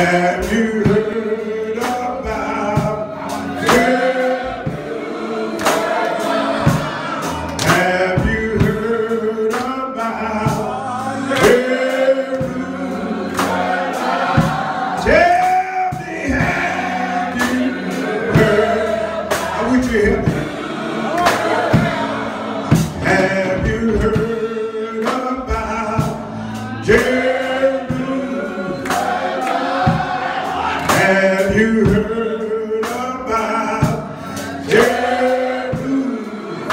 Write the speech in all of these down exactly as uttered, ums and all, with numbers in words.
Have you heard about Jerusalem? Have you heard about Jerusalem? Tell me, have you heard? I wish you help me. Have you heard about Jerusalem? Have you heard about Jerusalem?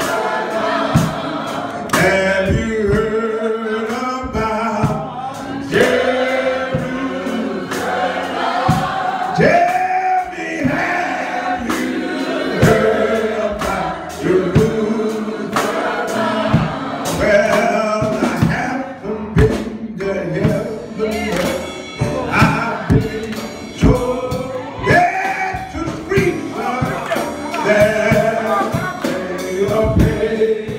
Have you heard about Jerusalem? Tell me, have you heard about Jerusalem? Well, I haven't been to heaven. I've been told that to the streets there they are paid.